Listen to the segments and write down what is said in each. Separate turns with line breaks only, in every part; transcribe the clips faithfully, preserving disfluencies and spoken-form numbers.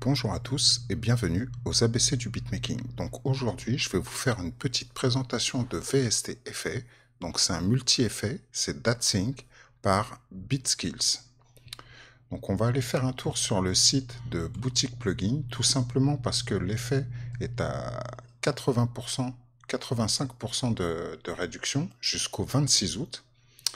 Bonjour à tous et bienvenue aux A B C du beatmaking. Donc aujourd'hui, je vais vous faire une petite présentation de V S T Effet. Donc c'est un multi-effet, c'est DatSync par BeatSkills. Donc on va aller faire un tour sur le site de Boutique Plugin, tout simplement parce que l'effet est à quatre-vingts pour cent, quatre-vingt-cinq pour cent de, de réduction jusqu'au vingt-six août.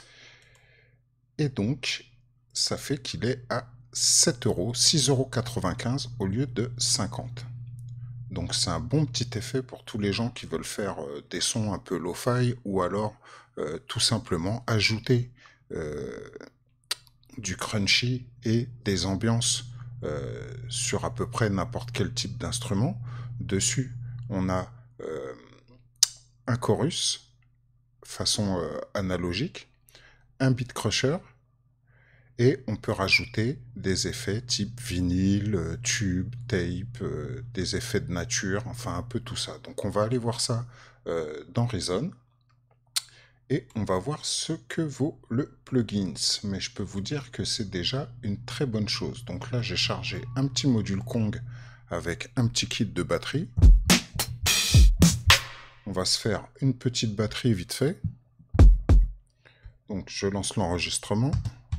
Et donc, ça fait qu'il est à sept euros, six euros quatre-vingt-quinze au lieu de cinquante. Donc c'est un bon petit effet pour tous les gens qui veulent faire euh, des sons un peu lo-fi ou alors euh, tout simplement ajouter euh, du crunchy et des ambiances euh, sur à peu près n'importe quel type d'instrument. Dessus, on a euh, un chorus façon euh, analogique, un beat crusher, et on peut rajouter des effets type vinyle, euh, tube, tape, euh, des effets de nature, enfin un peu tout ça. Donc on va aller voir ça euh, dans Reason. Et on va voir ce que vaut le plugin. Mais je peux vous dire que c'est déjà une très bonne chose. Donc là j'ai chargé un petit module Kong avec un petit kit de batterie. On va se faire une petite batterie vite fait. Donc je lance l'enregistrement.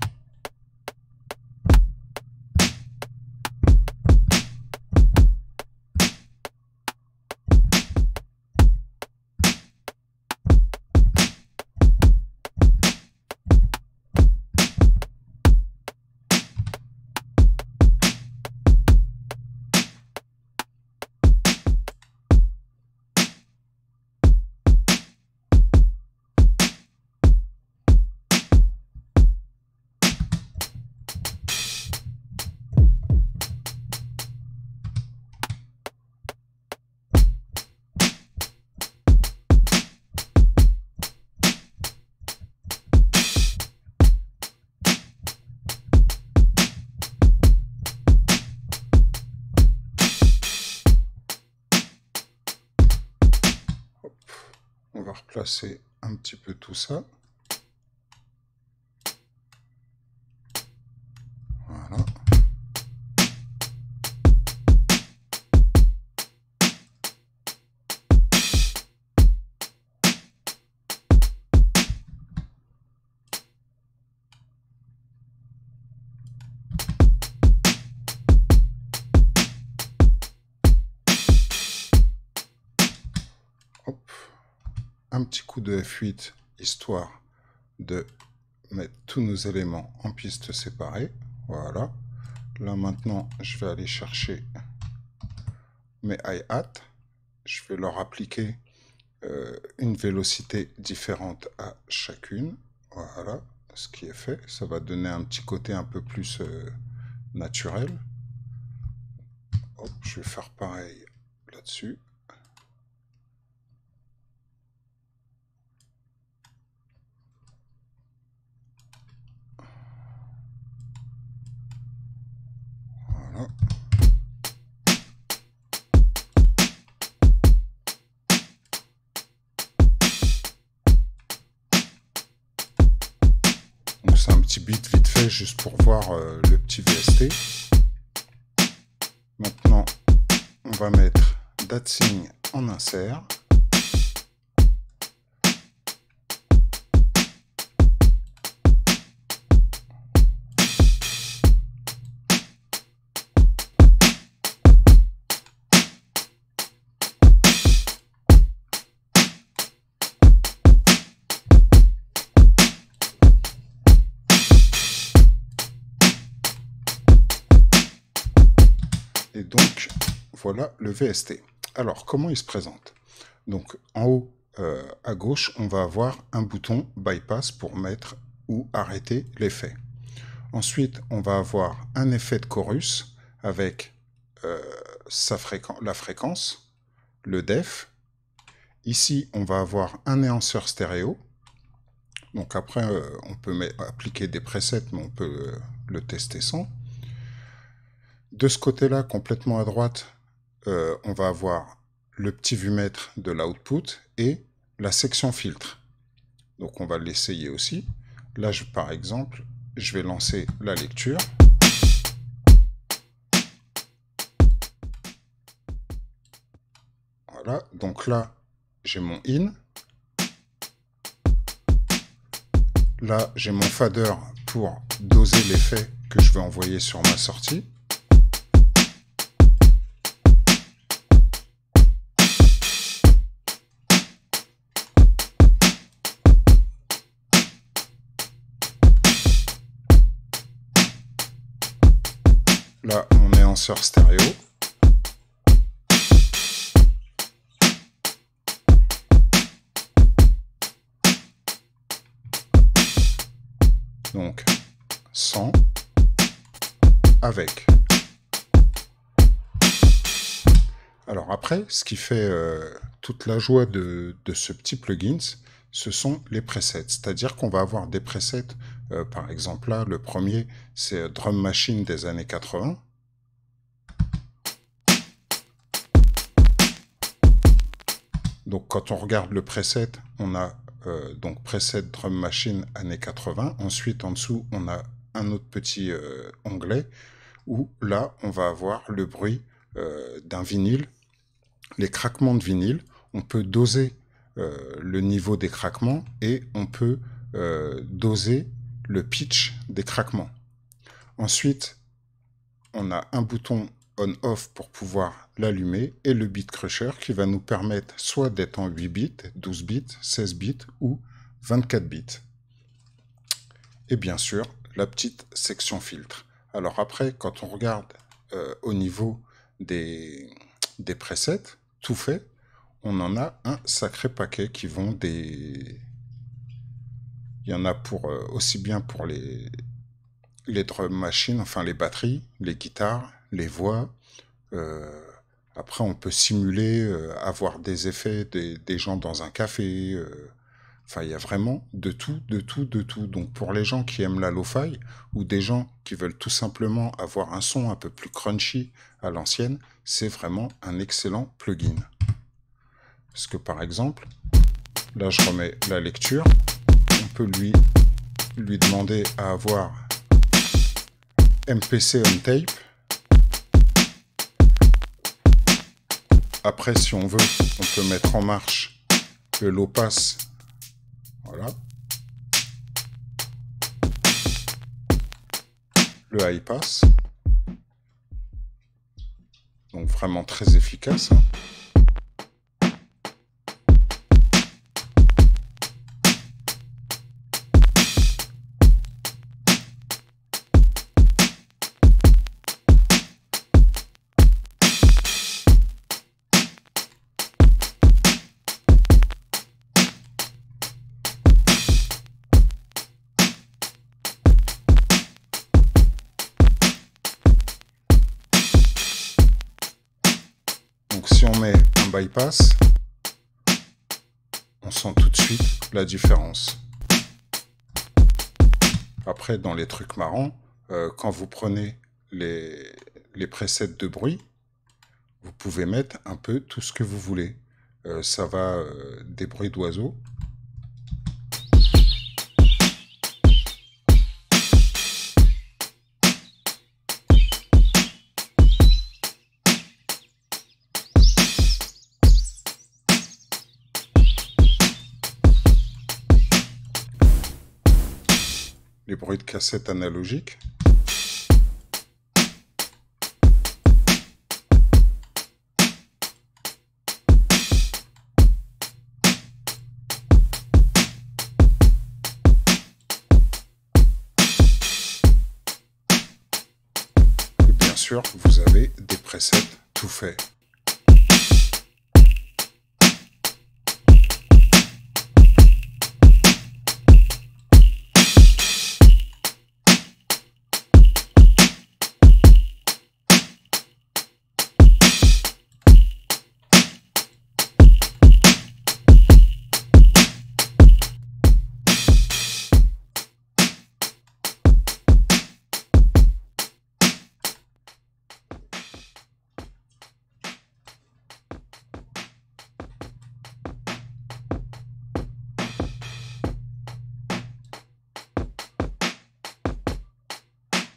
On va replacer un petit peu tout ça. Voilà. Hop. Un petit coup de F huit, histoire de mettre tous nos éléments en pistes séparées. Voilà. Là maintenant, je vais aller chercher mes hi-hats. Je vais leur appliquer euh, une vélocité différente à chacune. Voilà ce qui est fait. Ça va donner un petit côté un peu plus euh, naturel. Hop, je vais faire pareil là-dessus. Voilà. Donc c'est un petit beat vite fait juste pour voir euh, le petit V S T. Maintenant, on va mettre DatSync en insert. Et donc, voilà le V S T. Alors, comment il se présente? Donc, en haut euh, à gauche, on va avoir un bouton bypass pour mettre ou arrêter l'effet. Ensuite, on va avoir un effet de chorus avec euh, sa fréquence, la fréquence, le def. Ici, on va avoir un enhanceur stéréo. Donc après, euh, on peut mettre, appliquer des presets, mais on peut euh, le tester sans. De ce côté-là, complètement à droite, euh, on va avoir le petit vumètre de l'output et la section filtre. Donc on va l'essayer aussi. Là, je, par exemple, je vais lancer la lecture. Voilà, donc là, j'ai mon in. Là, j'ai mon fader pour doser l'effet que je vais envoyer sur ma sortie. Là, mon éhanceur stéréo. Donc, sans, avec. Alors après, ce qui fait euh, toute la joie de, de ce petit plugin, ce sont les presets. C'est-à-dire qu'on va avoir des presets, euh, par exemple là, le premier, c'est Drum Machine des années quatre-vingts. Donc quand on regarde le preset, on a euh, donc preset Drum Machine années quatre-vingts. Ensuite, en dessous, on a un autre petit euh, onglet où là, on va avoir le bruit euh, d'un vinyle, les craquements de vinyle. On peut doser euh, le niveau des craquements et on peut euh, doser le pitch des craquements. Ensuite, on a un bouton on-off pour pouvoir l'allumer et le bit crusher qui va nous permettre soit d'être en huit bits, douze bits, seize bits ou vingt-quatre bits. Et bien sûr, la petite section filtre. Alors après, quand on regarde euh, au niveau des, des presets, tout fait, on en a un sacré paquet qui vont des... Il y en a pour euh, aussi bien pour les, les drum machines, enfin les batteries, les guitares, les voix. Euh, après, on peut simuler, euh, avoir des effets des, des gens dans un café. Euh, enfin, il y a vraiment de tout, de tout, de tout. Donc pour les gens qui aiment la lo-fi, ou des gens qui veulent tout simplement avoir un son un peu plus crunchy à l'ancienne, c'est vraiment un excellent plugin. Parce que par exemple, là je remets la lecture, on peut lui, lui demander à avoir M P C on tape. Après, si on veut, on peut mettre en marche le low pass. Voilà. Le high pass. Donc vraiment très efficace. Hein. Donc si on met un bypass, on sent tout de suite la différence. Après, dans les trucs marrants, euh, quand vous prenez les, les presets de bruit, vous pouvez mettre un peu tout ce que vous voulez. Euh, ça va euh, des bruits d'oiseaux. Les bruits de cassette analogique. Et bien sûr, vous avez des presets tout faits.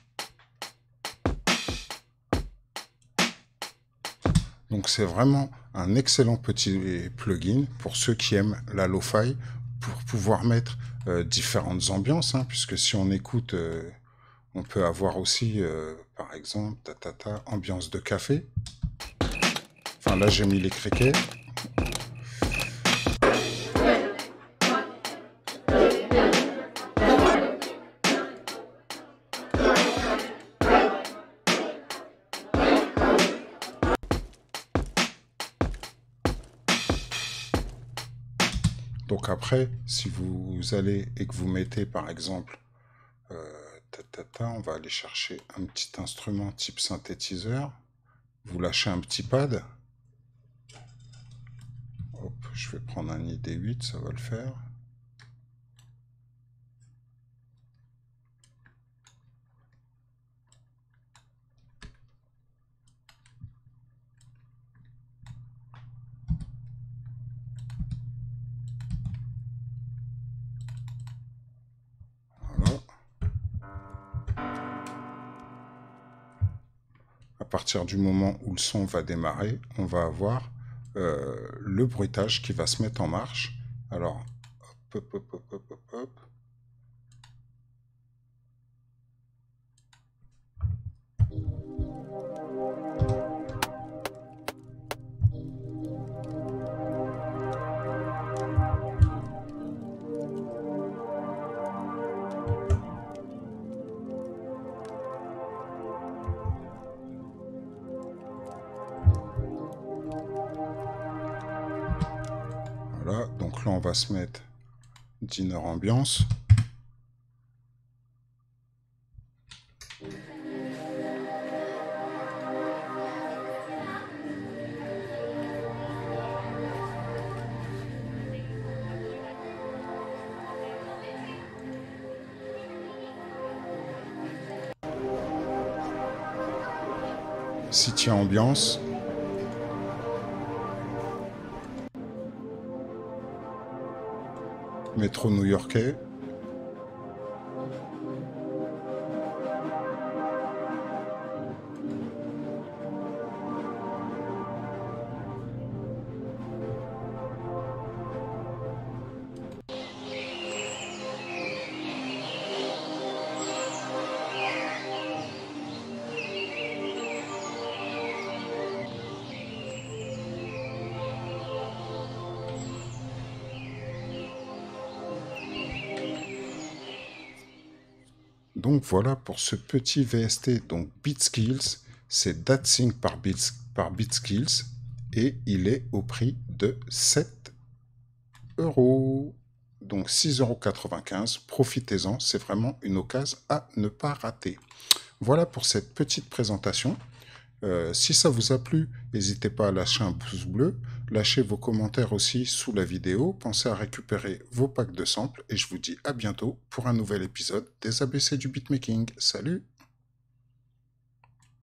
Donc c'est vraiment un excellent petit plugin pour ceux qui aiment la lo-fi, pour pouvoir mettre euh, différentes ambiances, hein, puisque si on écoute, euh, on peut avoir aussi, euh, par exemple, ta, ta, ta, ambiance de café. Enfin, là, j'ai mis les criquets. Donc après, si vous allez et que vous mettez par exemple, euh, ta, ta, ta, on va aller chercher un petit instrument type synthétiseur, vous lâchez un petit pad, hop, je vais prendre un I D huit, ça va le faire. Voilà. À partir du moment où le son va démarrer, on va avoir euh, le bruitage qui va se mettre en marche. Alors, hop, hop, hop, hop, hop, hop. Voilà, donc là on va se mettre Dinner Ambiance. City Ambiance. Métro new-yorkais. Donc voilà pour ce petit V S T, donc BeatSkills, c'est DatSync par, Beats, par BeatSkills et il est au prix de sept euros. Donc six euros quatre-vingt-quinze, profitez-en, c'est vraiment une occasion à ne pas rater. Voilà pour cette petite présentation. Euh, si ça vous a plu, n'hésitez pas à lâcher un pouce bleu, lâchez vos commentaires aussi sous la vidéo, pensez à récupérer vos packs de samples et je vous dis à bientôt pour un nouvel épisode des A B C du beatmaking. Salut!